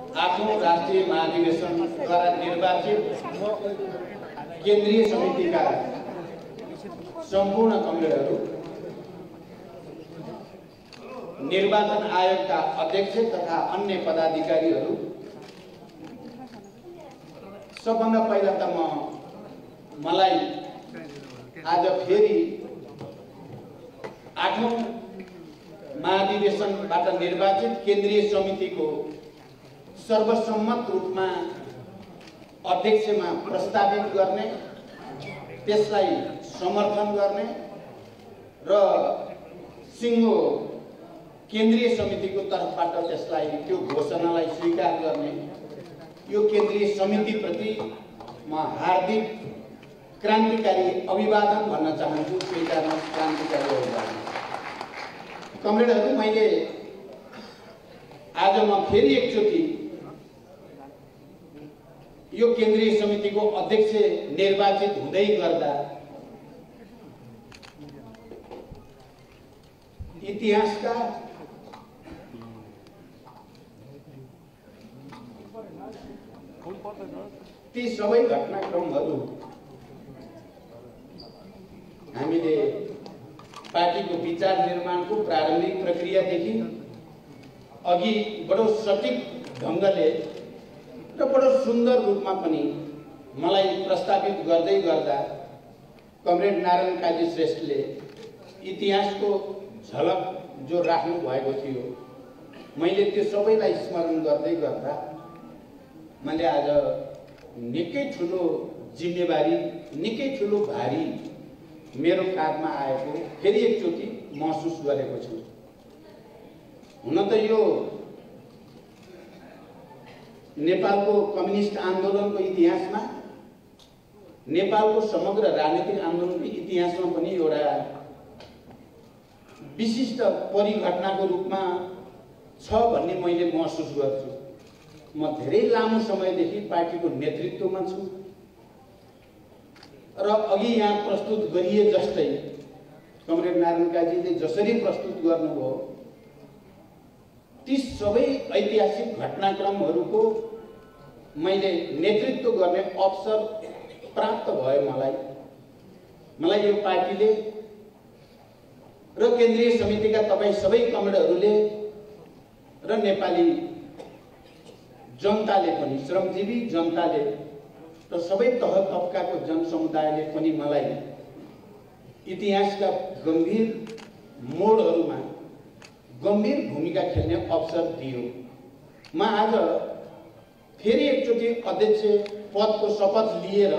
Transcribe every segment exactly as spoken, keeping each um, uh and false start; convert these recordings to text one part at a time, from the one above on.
आठौं राष्ट्रिय महाधिवेशनद्वारा निर्वाचित केन्द्रीय समितिका सम्पूर्ण कमरेडहरू, निर्वाचन आयोगका अध्यक्ष तथा अन्य पदाधिकारीहरू, सबभन्दा पहिला त म मलाई आज फेरि आठौं महाधिवेशनबाट निर्वाचित केन्द्रीय समितिको सर्वसम्मत रूपमा अध्यक्षमा प्रस्तावित गर्ने, त्यसलाई समर्थन गर्ने र सिङ्गो केन्द्रीय समितिको तर्फबाट त्यसलाई त्यो घोषणालाई स्वीकार गर्ने यो केन्द्रीय समितिप्रति म हार्दिक क्रान्तिकारी अभिवादन भन्न चाहन्छु। स्वीकार्न क्रान्तिकारी अभिवादन। कमरेडहरू, मैले आज म फेरि एकचोटि यो केन्द्रीय समितिको अध्यक्ष निर्वाचित हुँदै गर्दा इतिहासका ती सबै घटनाक्रमहरू हामीले पार्टीको विचार निर्माणको प्रारम्भिक प्रक्रियादेखि अघि बडो सटीक ढङ्गले र बडो सुन्दर रूपमा पनि मलाई प्रस्तावित गर्दै गर्दा कमरेड नारायण काजी श्रेष्ठले इतिहासको झलक जो राख्नु भएको थियो, मैले त्यो सबैलाई स्मरण गर्दै गर्दा मैले आज निकै ठुलो जिम्मेवारी, निकै ठुलो भारी मेरो काँधमा आएको फेरि एकचोटि महसुस गरेको छु। हुन त यो नेपालको कम्युनिस्ट आन्दोलनको इतिहासमा, नेपालको समग्र राजनीतिक आन्दोलनको इतिहासमा पनि एउटा विशिष्ट परिघटनाको रूपमा छ भन्ने मैले महसुस गर्छु। म धेरै लामो समयदेखि पार्टीको नेतृत्वमा छु र अघि यहाँ प्रस्तुत गरिए जस्तै कमरेड नारायण काजीले जसरी प्रस्तुत गर्नुभयो ती सबै ऐतिहासिक घटनाक्रमहरूको मैले नेतृत्व गर्ने अवसर प्राप्त भयो। मलाई मलाई यो पार्टीले र केन्द्रीय समितिका तपाईँ सबै कमरेडहरूले र नेपाली जनताले पनि, श्रमजीवी जनताले र सबै तह तबकाको जनसमुदायले पनि मलाई इतिहासका गम्भीर मोडहरूमा गम्भीर भूमिका खेल्ने अवसर दियो। म आज फेरि एकचोटि अध्यक्ष पदको शपथ लिएर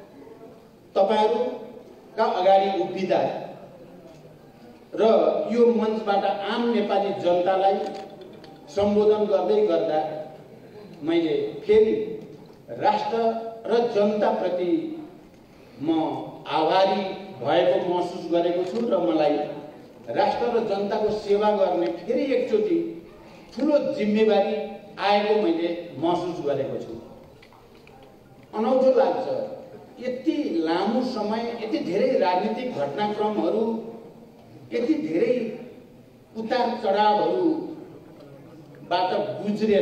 तपाईहरुका अगाडि उभिँदा र यो मञ्चबाट आम नेपाली जनतालाई सम्बोधन गर्दै गर्दा मैले फेरि राष्ट्र र जनताप्रति म आभारी भएको महसुस गरेको छु र मलाई राष्ट्र र जनताको सेवा गर्ने फेरि एकचोटि ठुलो जिम्मेवारी आएको मैले महसुस गरेको छु। अनौठो लाग्छ, यति लामो समय, यति धेरै राजनीतिक घटनाक्रमहरू, यति धेरै उतार चढावहरूबाट गुज्रेर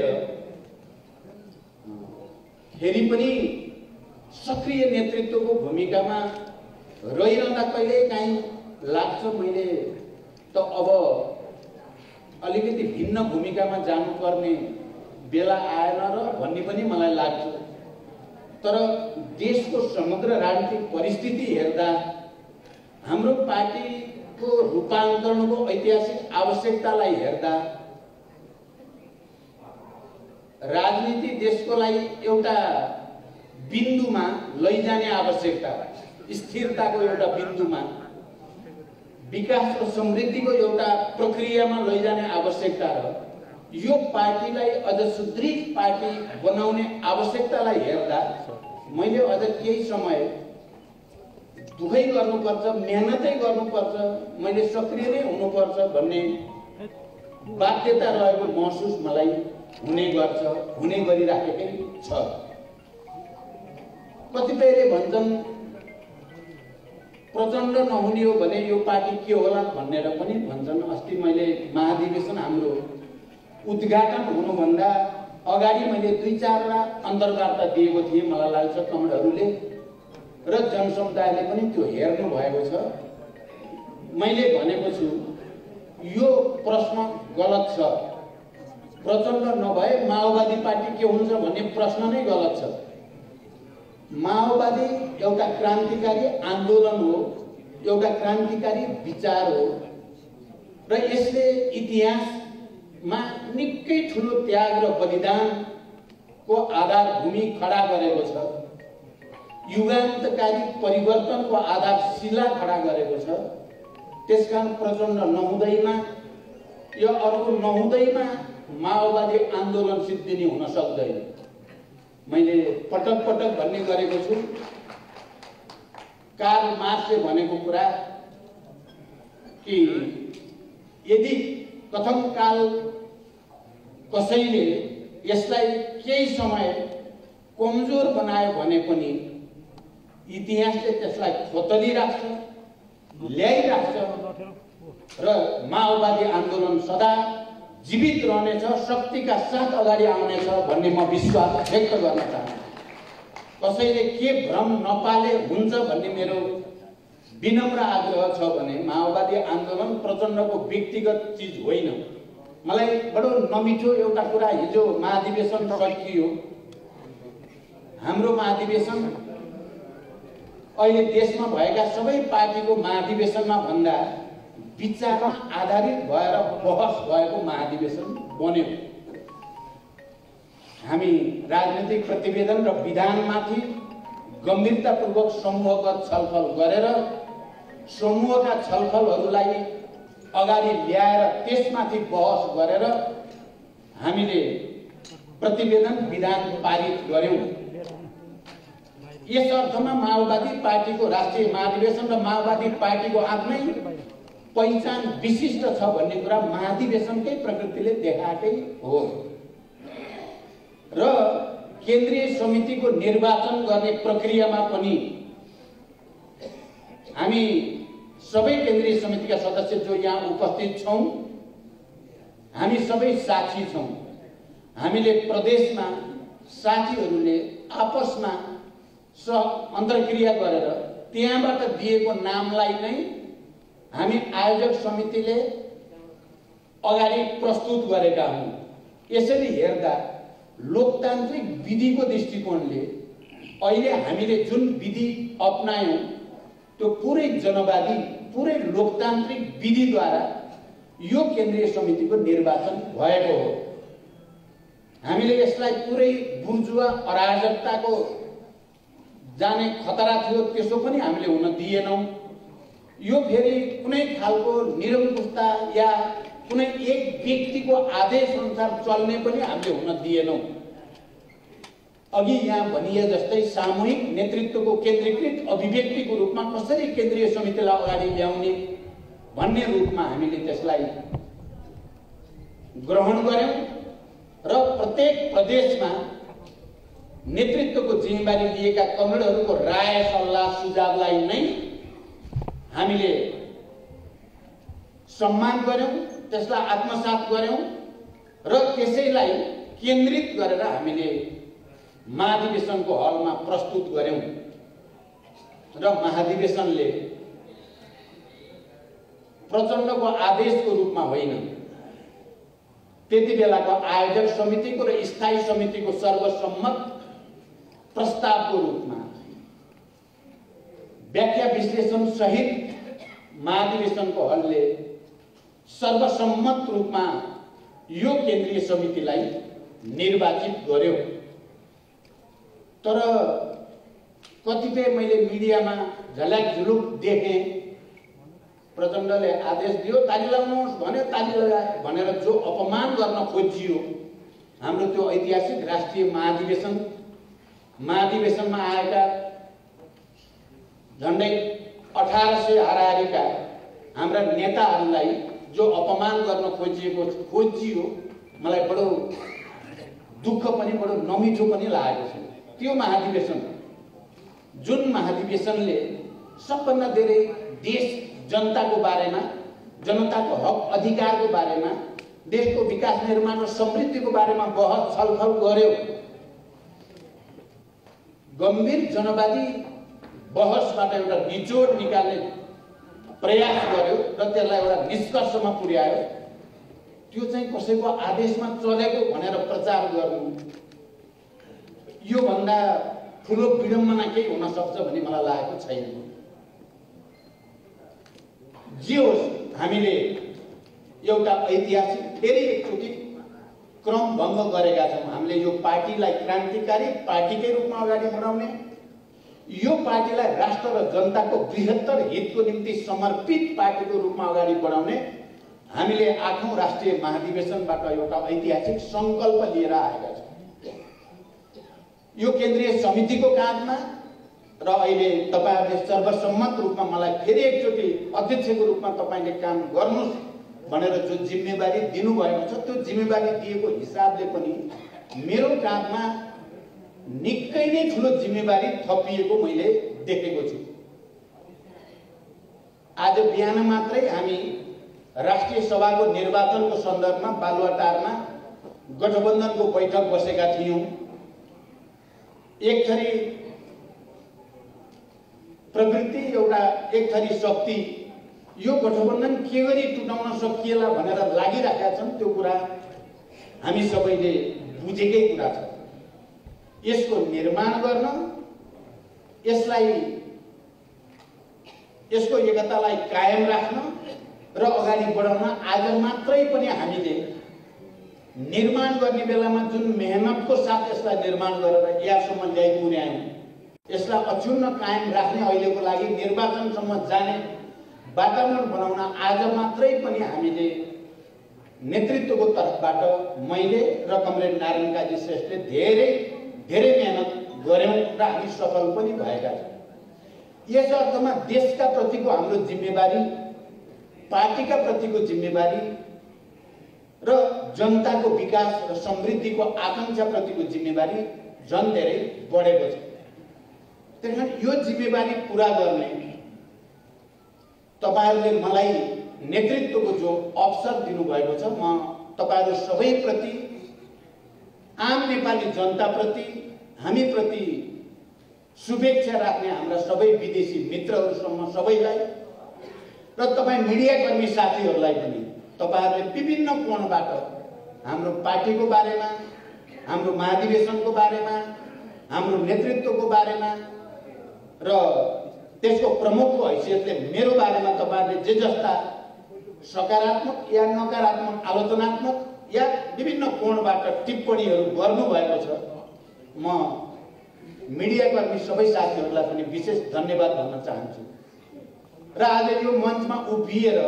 फेरि पनि सक्रिय नेतृत्वको भूमिकामा रहिरहँदा कहिलेकाहीँ लाग्छ मैले त अब अलिकति भिन्न भूमिकामा जानुपर्ने बेला आएन र भन्ने पनि मलाई लाग्छ। तर देशको समग्र राजनीतिक परिस्थिति हेर्दा, हाम्रो पार्टीको रूपान्तरणको ऐतिहासिक आवश्यकतालाई हेर्दा, राजनीति देशको लागि एउटा बिन्दुमा लैजाने आवश्यकता, स्थिरताको एउटा बिन्दुमा, विकास र समृद्धिको एउटा प्रक्रियामा लैजाने आवश्यकता र यो पार्टीलाई अझ सुदृढ पार्टी बनाउने आवश्यकतालाई हेर्दा मैले अझ केही समय दुखै गर्नुपर्छ, मेहनतै गर्नुपर्छ, मैले सक्रिय नै हुनुपर्छ भन्ने बाध्यता रहेको महसुस मलाई हुने गर्छ, हुने गरिराखेकै छ। कतिपयले भन्छन् प्रचण्ड नहुने हो भने यो पार्टी के होला भनेर पनि भन्छन्। अस्ति मैले महाधिवेशन हाम्रो उद्घाटन हुनुभन्दा अगाडि मैले दुई चारवटा अन्तर्वार्ता दिएको थिएँ, मलाई लाग्छ कमेन्टहरूले र जनसमुदायले पनि त्यो हेर्नु भएको छ। मैले भनेको छु यो प्रश्न गलत छ। प्रचण्ड नभए माओवादी पार्टी के हुन्छ भन्ने प्रश्न नै गलत छ। माओवादी एउटा क्रान्तिकारी आन्दोलन हो, एउटा क्रान्तिकारी विचार हो र यसले इतिहासमा निकै ठुलो त्याग र बलिदानको आधारभूमि खडा गरेको छ। युगान्तकारी परिवर्तनको आधारशिला खडा गरेको छ। त्यसकारण प्रचण्ड नहुँदैमा यो अर्को नहुँदैमा माओवादी आन्दोलन सिद्धिने हुन सक्दैन। मैले पटक पटक भन्ने गरेको छु, कार्ल मार्क्सले भनेको कुरा कि यदि कथम काल कसैले यसलाई केही समय कमजोर बनायो भने पनि इतिहासले त्यसलाई खोतलिराख्छ, ल्याइराख्छ र माओवादी आन्दोलन सदा जीवित रहनेछ, शक्तिका साथ अगाडि आउनेछ भन्ने म विश्वास व्यक्त गर्न चाहन्छु। कसैले के भ्रम नपाले हुन्छ भन्ने मेरो विनम्र आग्रह छ भने माओवादी आन्दोलन प्रचण्डको व्यक्तिगत चिज होइन। मलाई बडो नमिठो एउटा कुरा, हिजो महाधिवेशन सकियो। हाम्रो महाधिवेशन अहिले देशमा भएका सबै पार्टीको महाधिवेशनमा भन्दा विचारमा आधारित भएर बहस भएको महाधिवेशन बन्यो। हामी राजनीतिक प्रतिवेदन र विधानमाथि गम्भीरतापूर्वक समूहगत छलफल गरेर समूहका छलफलहरूलाई अगाडि ल्याएर त्यसमाथि बहस गरेर हामीले प्रतिवेदन विधान पारित गर्यौं। यस अर्थमा माओवादी पार्टीको राष्ट्रिय महाधिवेशन र माओवादी पार्टीको आफ्नै पहिचान विशिष्ट छ भन्ने कुरा महाधिवेशनकै प्रकृतिले देखाएकै हो। र केन्द्रीय समितिको निर्वाचन गर्ने प्रक्रियामा पनि हामी सबै केन्द्रीय समितिका सदस्य जो यहाँ उपस्थित छौं, हामी सबै साक्षी छौं। हामीले प्रदेशमा साथीहरूले आपसमा सह अन्तर्क्रिया गरेर त्यहाँबाट दिएको नामलाई नै हामी आयोजक समितिले अगाडि प्रस्तुत गरेका हौं। यसरी हेर्दा लोकतान्त्रिक विधिको दृष्टिकोणले अहिले हामीले जुन विधि अपनायौं त्यो पुरै जनवादी, पुरै लोकतान्त्रिक विधिद्वारा यो केन्द्रीय समितिको निर्वाचन भएको हो। हामीले यसलाई पुरै बुर्जुवा अराजकताको जाने खतरा थियो, त्यसो पनि हामीले हुन दिएनौं। यो फेरि कुनै खालको निरङ्कुशता या कुनै एक व्यक्तिको आदेश अनुसार चल्ने पनि हामीले हुन दिएनौं। अघि यहाँ भनिए जस्तै सामूहिक नेतृत्वको केन्द्रीकृत अभिव्यक्तिको रूपमा कसरी केन्द्रीय समितिलाई अगाडि ल्याउने भन्ने रूपमा हामीले त्यसलाई ग्रहण गर्यौं र प्रत्येक प्रदेशमा नेतृत्वको जिम्मेवारी लिएका कमरेडहरूको राय सल्लाह सुझावलाई नै हामीले सम्मान गर्यौं, त्यसलाई आत्मसात गर्यौं र त्यसैलाई केन्द्रित गरेर हामीले महाधिवेशनको हलमा प्रस्तुत गर्यौं। र महाधिवेशनले प्रचण्डको आदेशको रूपमा होइन, त्यति बेलाको आयोजक समितिको र स्थायी समितिको सर्वसम्मत प्रस्तावको रूपमा व्याख्या विश्लेषण सहित महाधिवेशनको हलले सर्वसम्मत रूपमा यो केन्द्रीय समितिलाई निर्वाचित गर्यो। तर कतिपय मैले मिडियामा झल्याक झुलुक देखे, प्रचण्डले आदेश दियो ताली लगाउनुहोस् भन्यो, ताली लगाए भनेर जो अपमान गर्न खोजियो हाम्रो त्यो ऐतिहासिक राष्ट्रिय महाधिवेशन महाधिवेशनमा आएका झन्डै अठार सय हाराहारीका हाम्रा नेताहरूलाई जो अपमान गर्न खोजिएको खोजियो, मलाई बडो दुःख पनि बडो नमिठो पनि लागेको छ। त्यो महाधिवेशन जुन महाधिवेशनले सबभन्दा धेरै देश जनताको बारेमा, जनताको हक अधिकारको बारेमा देशको विकास निर्माण र समृद्धिको बारेमा बहस छलफल गर्यो, गम्भीर जनवादी बहसबाट एउटा निचोड निकाल्ने प्रयास गर्यो र त्यसलाई एउटा निष्कर्षमा पुर्यायो, त्यो चाहिँ कसैको आदेशमा चलेको भनेर प्रचार गर्नु यो भन्दा ठुलो विडम्बना केही हुन सक्छ भन्ने मलाई लागेको छैन। जे होस्, हामीले एउटा ऐतिहासिक फेरि एकचोटि क्रम भङ्ग गरेका छौँ। हामीले यो पार्टीलाई क्रान्तिकारी पार्टीकै रूपमा अगाडि बढाउने, यो पार्टीलाई राष्ट्र र जनताको बृहत्तर हितको निम्ति समर्पित पार्टीको रूपमा अगाडि बढाउने हामीले आठौं राष्ट्रिय महाधिवेशनबाट एउटा ऐतिहासिक संकल्प लिएर आएका छौँ। यो केन्द्रीय समितिको काँधमा र अहिले तपाईहरुले सर्वसम्मत रूपमा मलाई फेरि एकचोटि अध्यक्षको रूपमा तपाईले काम गर्नुस् भनेर जो जिम्मेवारी दिनुभएको छ, त्यो जिम्मेवारी दिएको हिसाबले पनि मेरो काँधमा निकै नै ठुलो जिम्मेवारी थपिएको मैले देखेको छु। आज बिहान मात्रै हामी राष्ट्रिय सभाको निर्वाचनको सन्दर्भमा बालुवाटारमा गठबन्धनको बैठक बसेका थियौं। एक थरी प्रवृत्ति, एउटा एक थरी शक्ति यो गठबन्धन के गरी टुटाउन सकिएला भनेर लागिरहेका छन्, त्यो कुरा हामी सबैले बुझेकै कुरा छ। यसको निर्माण गर्न, यसलाई यसको एकतालाई कायम राख्न र अगाडि बढाउन आज मात्रै पनि हामीले निर्माण गर्ने बेलामा जुन मेहनतको साथ यसलाई निर्माण गरेर यहाँसम्म ल्याइ पुर्यायौं, यसलाई अक्षुण्ण कायम राख्ने, अहिलेको लागि निर्वाचनसम्म जाने वातावरण बनाउन आज मात्रै पनि हामीले नेतृत्वको तर्फबाट मैले र कमरेड नारायण काजी श्रेष्ठले धेरै धेरै मेहनत गर्यौं र हामी सफल पनि भएका छौं। यस अर्थमा देशका प्रतिको हाम्रो जिम्मेवारी, पार्टीका प्रतिको जिम्मेवारी र जनताको विकास र समृद्धिको आकांक्षा प्रतिको जिम्मेवारी झन् धेरै बढेको छ। त्यसैले यो जिम्मेवारी पूरा गर्ने तपाईहरुले मलाई नेतृत्वको जो अवसर दिनुभएको छ, म तपाईहरु सबैप्रति, आम नेपाली जनताप्रति, हामी प्रति शुभेच्छा राख्ने हाम्रा सबै विदेशी मित्रहरुसम्म सबैलाई र तपाई मिडियाकर्मी साथीहरुलाई पनि तपाईहरुले विभिन्न कोणबाट हाम्रो पार्टीको बारेमा, हाम्रो महाधिवेशनको बारेमा, हाम्रो नेतृत्वको बारेमा र त्यसको प्रमुखको हैसियतले मेरो बारेमा तपाईहरुले जे जस्ता सकारात्मक या नकारात्मक, आलोचनात्मक या विभिन्न कोणबाट टिप्पणीहरू गर्नुभएको छ, म मिडियाकर्मी सबै साथीहरूलाई पनि विशेष धन्यवाद भन्न चाहन्छु। र आज यो मञ्चमा उभिएर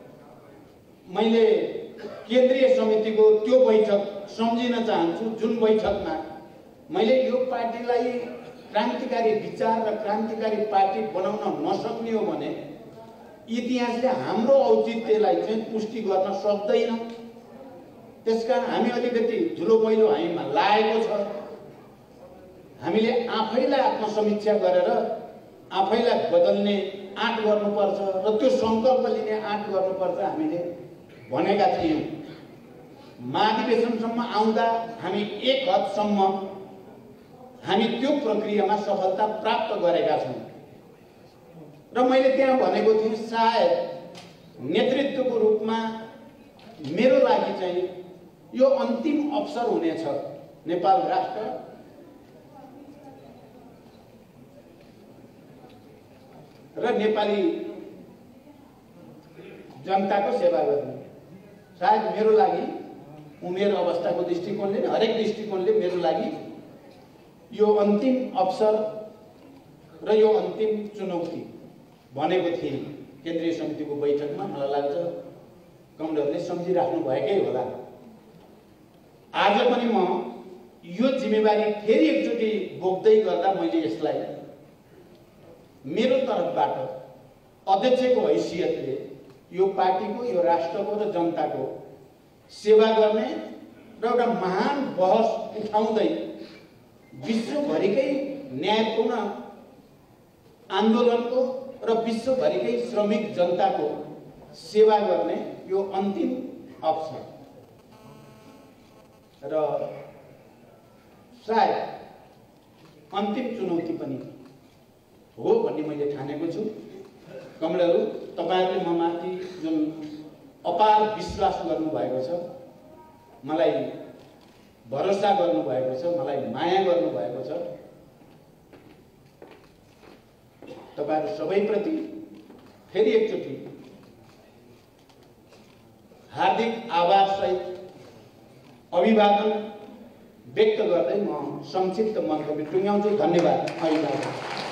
मैले केन्द्रीय समितिको त्यो बैठक सम्झिन चाहन्छु, जुन बैठकमा मैले यो पार्टीलाई क्रान्तिकारी विचार र क्रान्तिकारी पार्टी बनाउन नसक्ने हो भने इतिहासले हाम्रो औचित्यलाई चाहिँ पुष्टि गर्न सक्दैन। त्यसकारण हामी अलिकति धुलो मैलो हामीमा लागेको छ। हामीले आफैलाई आत्मसमीक्षा गरेर आफैलाई बदल्ने आँट गर्नुपर्छ र त्यो संकल्प लिने आँट गर्नुपर्छ हामीले भनेका थियौं। महाधिवेशनसम्म आउँदा हामी एक हदसम्म हामी त्यो प्रक्रियामा सफलता प्राप्त गरेका छौं र मैले त्यहाँ भनेको थिएँ, सायद नेतृत्वको रूपमा मेरो लागि चाहिँ यो अन्तिम अवसर हुनेछ नेपाल राष्ट्र र नेपाली जनताको सेवा गर्ने। सायद मेरो लागि उमेर अवस्थाको दृष्टिकोणले, हरेक दृष्टिकोणले मेरो लागि यो अन्तिम अवसर र यो अन्तिम चुनौती भनेको थिएँ केन्द्रीय समितिको बैठकमा। मलाई लाग्छ कमरेडले सम्झिराख्नु भएकै होला। आज पनि म यो जिम्मेवारी फेरि एकचोटि बोक्दै गर्दा मैले यसलाई मेरो तर्फबाट अध्यक्षको हैसियतले यो पार्टीको, यो राष्ट्रको र जनताको सेवा गर्ने र एउटा महान बहस उठाउँदै विश्वभरिकै न्यायपूर्ण आन्दोलनको र विश्वभरिकै श्रमिक जनताको सेवा गर्ने यो अन्तिम अवसर र सायद अन्तिम चुनौती पनि हो भन्ने मैले ठानेको छु। कमरेडहरू, तपाईहरुले म माथि जुन अपार विश्वास गर्नुभएको छ, मलाई भरोसा गर्नुभएको छ, मलाई माया गर्नुभएको छ, तपाईहरु सबैप्रति फेरि एकचोटि हार्दिक आभार सहित अभिवादन व्यक्त गर्दै म संक्षिप्त मन्तव्य टुङ्ग्याउँछु। धन्यवाद।